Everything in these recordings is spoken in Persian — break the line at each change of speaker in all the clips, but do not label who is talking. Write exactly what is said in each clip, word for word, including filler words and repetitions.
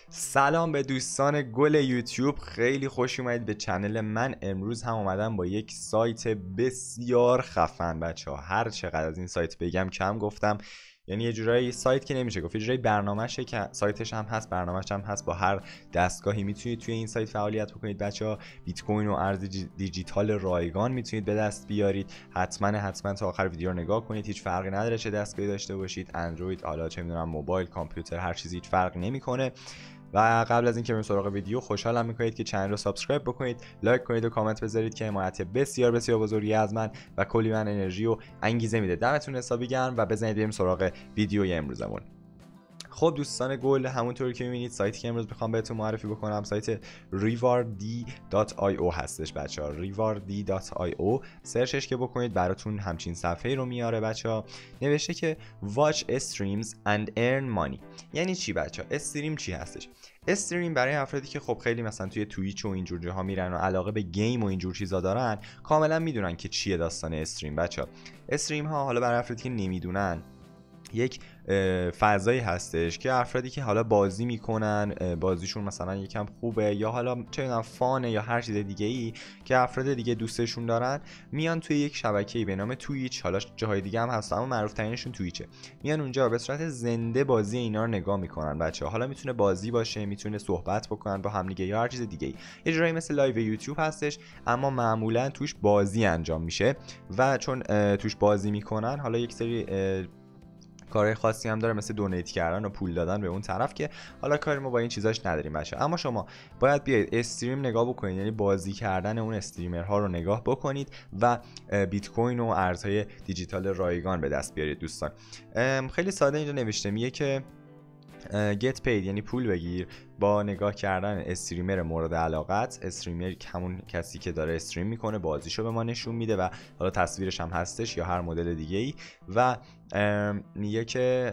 سلام به دوستان گل یوتیوب، خیلی خوش اومدید به چنل من. امروز هم اومدم با یک سایت بسیار خفن بچه ها. هر چقدر از این سایت بگم کم گفتم، یعنی یه جورایی سایت که نمیشه گفت، یه جورایی برنامه‌شه که سایتش هم هست، برنامه‌ش هم هست. با هر دستگاهی میتونید توی این سایت فعالیت بکنید بچه ها. بیت کوین و ارز دیجیتال رایگان میتونید به دست بیارید. حتما حتما تا آخر ویدیو رو نگاه کنید، هیچ فرقی نداره چه دستگاهی داشته باشید، اندروید، حالا چه میدونم موبایل، کامپیوتر، هر چیزی هیچ فرقی نمیکنه. و قبل از اینکه بریم سراغ ویدیو، خوشحالم میکنید که چنل رو سابسکرایب بکنید، لایک کنید و کامنت بذارید که حمایت بسیار بسیار بزرگی از من و کلی من انرژی و انگیزه میده. دمتون حسابی گرم و بزنید بریم سراغ ویدیوی امروزمون. خب دوستان گل، همونطوری که میبینید سایتی که امروز میخوام بهتون معرفی بکنم سایت ریواردی دات آی او هستش بچه ها. ریواردی دات آی او سرچش که بکنید براتون همچین صفحه رو میاره بچه ها. نوشته که watch streams and earn money. یعنی چی بچه ها؟ استریم چی هستش؟ استریم برای افرادی که خب خیلی مثلا توی توییچ و اینجور جاها میرن و علاقه به گیم و اینجور چیزا دارن، کاملا میدونن که چیه داستان استریم بچه ها. استریم ها حالا برای افرادی که نمیدونن یک فضایی هستش که افرادی که حالا بازی میکنن، بازیشون مثلا یکم خوبه یا حالا چه میدونم فانه یا هر چیز دیگه ای که افراد دیگه دوستشون دارن، میان توی یک شبکه‌ای به نام توییچ، حالا جاهای دیگه هم هست اما معروف ترینشون توییچه، میان اونجا به صورت زنده بازی اینا رو نگاه میکنن بچه‌ها. حالا میتونه بازی باشه، میتونه صحبت بکنن با هم دیگه یا هر چیز دیگه ای. یه جورایی مثل لایو یوتیوب هستش اما معمولا توش بازی انجام میشه و چون توش بازی میکنن، حالا یک سری کارهای خاصی هم داره مثل دونیت کردن و پول دادن به اون طرف که حالا کاری ما با این چیزاش نداریم بچه. اما شما باید بیاید استریم نگاه بکنید، یعنی بازی کردن اون استریمرها رو نگاه بکنید و بیت کوین و ارزهای دیجیتال رایگان به دست بیارید دوستان. خیلی ساده اینجا نوشته میگه که get paid یعنی پول بگیر با نگاه کردن استریمر مورد علاقت. استریمر همون کسی که داره استریم میکنه، بازیشو به ما نشون میده و حالا تصویرش هم هستش یا هر مدل دیگه ای و میگه که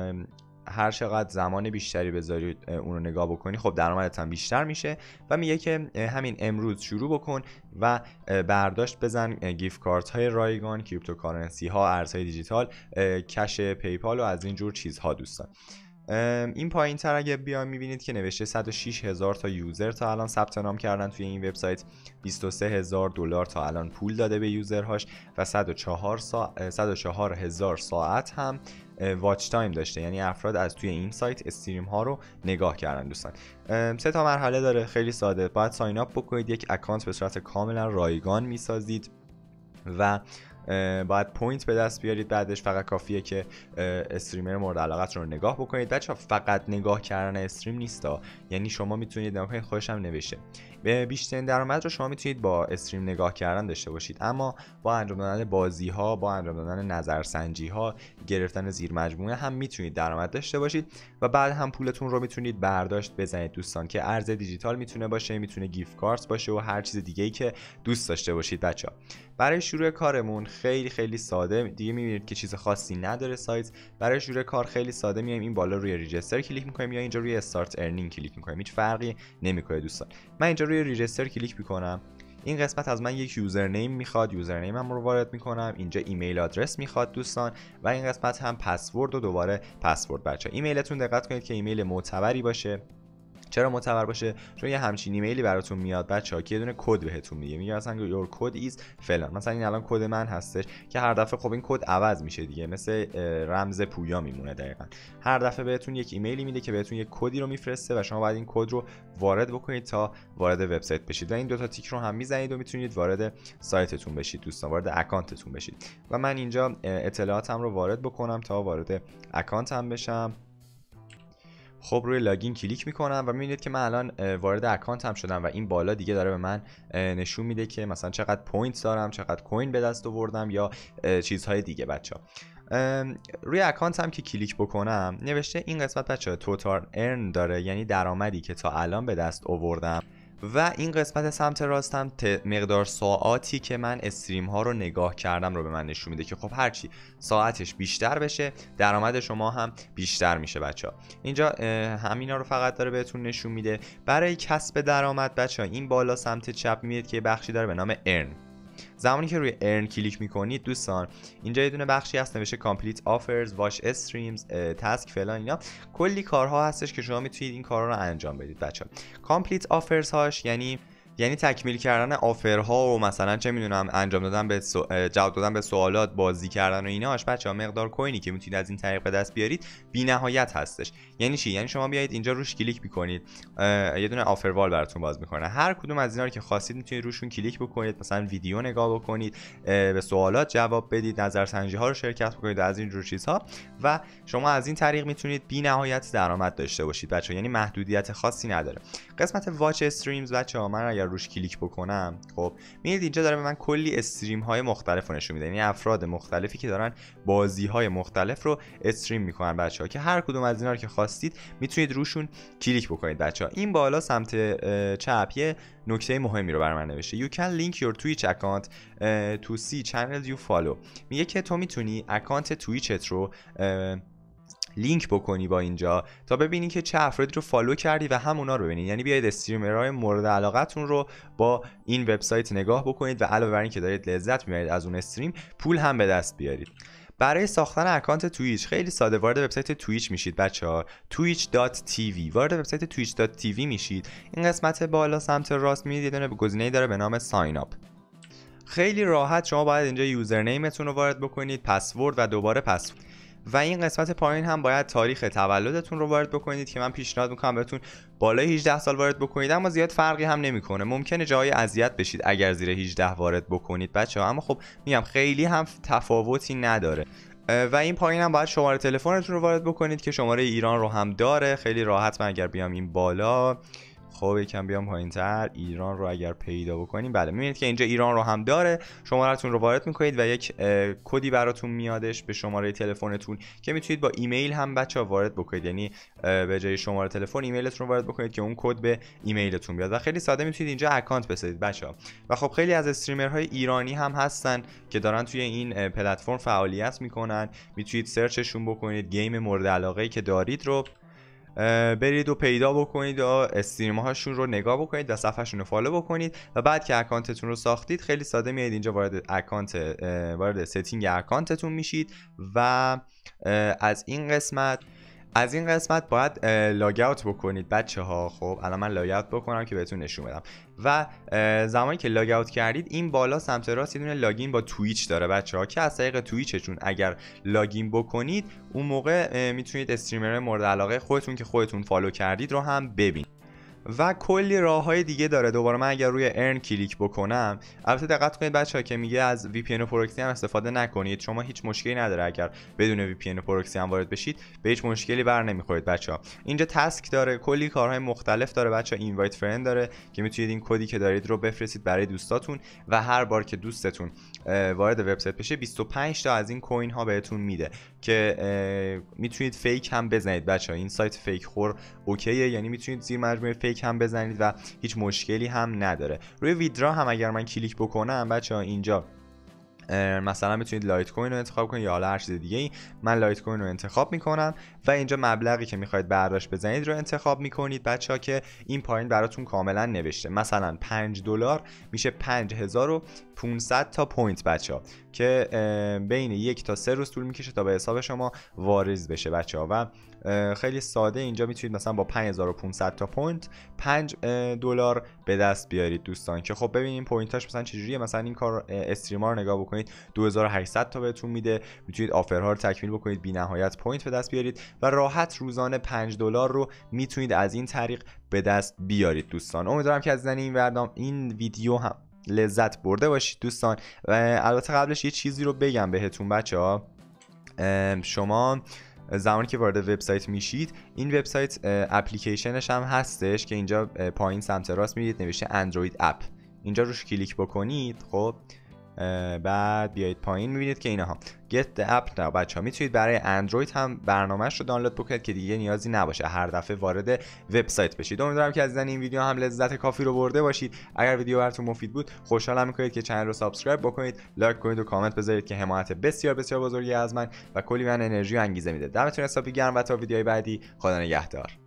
هر چقدر زمان بیشتری بذاری اون رو نگاه بکنی خب درآمدت هم بیشتر میشه و میگه که همین امروز شروع بکن و برداشت بزن گیفت کارت های رایگان، کریپتوکارنسی ها، ارزهای دیجیتال، کش پیپال و از این جور چیزها دوستان. این پایین تر اگه بیان میبینید که نوشته صد و شش هزار تا یوزر تا الان ثبت نام کردن توی این وبسایت، بیست و سه هزار دلار تا الان پول داده به یوزرهاش و صد و چهار سا... صد و چهار هزار ساعت هم واچ تایم داشته، یعنی افراد از توی این سایت استریم ها رو نگاه کردن دوستان. سه تا مرحله داره، خیلی ساده. باید ساین اپ بکنید، یک اکانت به صورت کاملا رایگان میسازید و باید پوینت به دست بیارید. بعدش فقط کافیه که استریمر مورد علاقتون رو نگاه بکنید بچه‌ها. فقط نگاه کردن استریم نیستا، یعنی شما میتونید نگاه کنید، خودش هم نوشته به بیشترین درآمد رو شما میتونید با استریم نگاه کردن داشته باشید، اما با انجام دادن بازی ها، با انجام دادن نظرسنجی ها، گرفتن زیر مجموعه هم میتونید درآمد داشته باشید و بعد هم پولتون رو میتونید برداشت بزنید دوستان، که ارز دیجیتال میتونه باشه، میتونه گیفت کارت باشه و هر چیز دیگه‌ای که دوست داشته باشید بچه‌ها. برای شروع کارمون خیلی خیلی ساده، دیگه میبینید که چیز خاصی نداره سایت. برای شروع کار خیلی ساده میایم این بالا روی ریجستر کلیک میکنیم یا اینجا روی استارت ارنینگ کلیک میکنیم، هیچ فرقی نمیکنه دوستان. من اینجا روی ریجستر کلیک میکنم. این قسمت از من یک یوزرنیم میخواد، یوزرنیمم رو وارد میکنم. اینجا ایمیل آدرس میخواد دوستان و این قسمت هم پسورد و دوباره پسورد بچه‌ها. ایمیلتون دقت کنید که ایمیل معتبری باشه. چرا معتبر باشه؟ چون یه همچین ایمیلی براتون میاد بچه‌ها که یه دونه کد بهتون میگه، میگه مثلا your code is فلان. مثلا این الان کد من هستش که هر دفعه خب این کد عوض میشه دیگه، مثل رمز پویا میمونه دقیقاً. هر دفعه بهتون یک ایمیلی میده که بهتون یک کدی رو میفرسته و شما باید این کد رو وارد بکنید تا وارد وبسایت بشید و این دو تا تیک رو هم میزنید و میتونید وارد سایتتون بشید دوستان، وارد اکانتتون بشید. و من اینجا اطلاعاتم رو وارد بکنم تا وارد اکانتم بشم. خب روی لاگین کلیک میکنم و میبینید که من الان وارد اکانت هم شدم و این بالا دیگه داره به من نشون میده که مثلا چقدر پوینت دارم، چقدر کوین به دست آوردم یا چیزهای دیگه بچه‌ها. روی اکانت هم که کلیک بکنم نوشته این قسمت بچه‌ها توتال ارن داره، یعنی درآمدی که تا الان به دست آوردم و این قسمت سمت راست هم مقدار ساعاتی که من استریم ها رو نگاه کردم رو به من نشون میده که خب هرچی ساعتش بیشتر بشه درآمد شما هم بیشتر میشه بچه ها. اینجا همینا رو فقط داره بهتون نشون میده. برای کسب درآمد بچه ها این بالا سمت چپ میبینید که بخشی داره به نام ارن. زمانی که روی ارن کلیک میکنید دوستان، اینجا یه دونه بخشی هست نوشته کامپلیت آفرز، واچ استریمز، تاسک فلان، اینا کلی کارها هستش که شما میتونید این کارها رو انجام بدید بچه‌ها. کامپلیت آفرز هاش یعنی یعنی تکمیل کردن آفرها و مثلا چه میدونم انجام دادن به سو... جواب دادن به سوالات، بازی کردن و ایناش بچه‌ها. مقدار کوینی که میتونید از این طریق به دست بیارید بی‌نهایت هستش. یعنی چی؟ یعنی شما بیاید اینجا روش کلیک میکنید، یه دونه آفر وال براتون باز میکنه. هر کدوم از اینا رو که خواستید میتونید روشون کلیک بکنید، مثلا ویدیو نگاه بکنید، به سوالات جواب بدید، نظرسنجی ها رو شرکت بکنید، از این جور چیزها، و شما از این طریق میتونید بی‌نهایت درآمد داشته باشید بچه‌ها. یعنی محدودیت خاصی نداره. قسمت واچ استریمز بچه‌ها، من اگر روش کلیک بکنم خب میبینید اینجا داره به من کلی استریم های مختلف رو نشون میده. یعنی افراد مختلفی که دارن بازی های مختلف رو استریم میکنن بچه‌ها، که هر کدوم از اینا رو که خواستید میتونید روشون کلیک بکنید بچه‌ها. این بالا سمت چپ یه نکته مهمی رو برای من نوشته You can link your Twitch account uh, to see channels you follow. میگه که تو میتونی اکانت تویچت رو لینک بکنی با اینجا تا ببینی که چه افرادی رو فالو کردی و همونا رو ببینید. یعنی بیاید استریمرهای مورد علاقتون رو با این وبسایت نگاه بکنید و علاوه بر این که دارید لذت میبرید از اون استریم، پول هم به دست بیارید. برای ساختن اکانت تویچ خیلی ساده وارد وبسایت تویچ میشید بچه‌ها. تویچ دات تی وی وارد وبسایت تویچ دات تی وی میشید. این قسمت بالا سمت راست میدید یه دونه گزینه‌ای داره به نام ساین اپ. خیلی راحت شما باید اینجا یوزرنیمتون رو وارد بکنید، پسورد و دوباره پسورد. و این قسمت پایین هم باید تاریخ تولدتون رو وارد بکنید که من پیشنهاد میکنم بهتون بالای هجده سال وارد بکنید، اما زیاد فرقی هم نمیکنه. ممکنه جای اذیت بشید اگر زیر هجده وارد بکنید بچه‌ها، اما خب میگم خیلی هم تفاوتی نداره. و این پایین هم باید شماره تلفنتون رو وارد بکنید که شماره ایران رو هم داره. خیلی راحت. من اگر بیام این بالا، خب یکم بیام پایین‌تر، ایران رو اگر پیدا بکنیم، بله میبینید که اینجا ایران رو هم داره. شماره‌تون رو وارد میکنید و یک کدی براتون میادش به شماره تلفنتون که میتونید با ایمیل هم بچه‌ها وارد بکنید. یعنی به جای شماره تلفن ایمیلتون رو وارد بکنید که اون کد به ایمیلتون بیاد و خیلی ساده میتونید اینجا اکانت بسازید بچه‌ها. و خب خیلی از استریمرهای ایرانی هم هستن که دارن توی این پلتفرم فعالیت میکنن. میتونید سرچشون بکنید، گیم مورد علاقه‌ای که دارید رو برید و پیدا بکنید و استریم هاشون رو نگاه بکنید و صفحهشون رو فالو بکنید و بعد که اکانتتون رو ساختید خیلی ساده میایید اینجا وارد اکانت وارد ستینگ اکانتتون میشید و از این قسمت از این قسمت باید لاگ اوت بکنید بچه ها. خب الان من لاگ اوت بکنم که بهتون نشون بدم. و زمانی که لاگ اوت کردید این بالا سمت راست یه دونه لاگین با تویچ داره بچه ها که از طریق تویچتون اگر لاگین بکنید اون موقع میتونید استریمر مورد علاقه خودتون که خودتون فالو کردید رو هم ببینید. و کلی راههای دیگه داره. دوباره من اگر روی ارن کلیک بکنم، البته دقت کنید بچه‌ها که میگه از وی پی ان و پروکسی هم استفاده نکنید. شما هیچ مشکلی نداره اگر بدون وی پی ان و پروکسی هم وارد بشید، به هیچ مشکلی بر نمیخورید بچه‌ها. اینجا تاسک داره، کلی کارهای مختلف داره بچه‌ها. اینوایت فرند داره که میتونید این کدی که دارید رو بفرستید برای دوستاتون و هر بار که دوستتون وارد وبسایت بشه بیست و پنج تا از این کوین ها بهتون میده که میتونید فیک هم بزنید بچه‌ها. این سایت فیک خور اوکیه، یعنی میتونید زیر مجموعه فیک هم بزنید و هیچ مشکلی هم نداره. روی ویدرا هم اگر من کلیک بکنم بچه‌ها اینجا مثلا میتونید لایت کوین رو انتخاب کنید یا حالا هر چیز دیگه ای. من لایت کوین رو انتخاب میکنم و اینجا مبلغی که میخواید برداشت بزنید رو انتخاب میکنید بچه‌ها که این پایین براتون کاملا نوشته. مثلا پنج دلار میشه پنج هزار و پانصد تا پوینت بچه‌ها که بین یک تا سه روز طول میکشه تا به حساب شما واریز بشه بچه‌ها. و خیلی ساده اینجا میتونید مثلا با پنج هزار و پانصد تا پوینت پنج دلار به دست بیارید دوستان. که خب ببینیم پوینتاش مثلا چجوریه. مثلا این کار استریما رو نگاه بکنید، دو هزار و هشتصد تا بهتون میده. میتونید آفرها رو تکمیل بکنید، بی نهایت پوینت به دست بیارید و راحت روزانه پنج دلار رو میتونید از این طریق به دست بیارید دوستان. امیدوارم که از دیدن این وردام این ویدیو هم لذت برده باشید دوستان. و البته قبلش یه چیزی رو بگم بهتون بچه‌ها. شما زمانی که وارد وبسایت میشید، این وبسایت اپلیکیشنش هم هستش که اینجا پایین سمت راست میدید نوشته اندروید اپ. اینجا روش کلیک بکنید خب بعد بیایید پایین میبینید که اینها Get the app now بچه‌ها. میتونید برای اندروید هم برنامه‌اش رو دانلود بکنید که دیگه نیازی نباشه هر دفعه وارد وبسایت بشید. امیدوارم که از دیدن این ویدیو هم لذت کافی رو برده باشید. اگر ویدیو براتون مفید بود خوشحالم می‌کنید که کانال رو سابسکرایب بکنید، لایک کنید و کامنت بذارید که حمایت بسیار بسیار بزرگی از من و کلی من انرژی و انگیزه میده. دمتون حسابی گرم و تا ویدیوهای بعدی خدا نگهدار.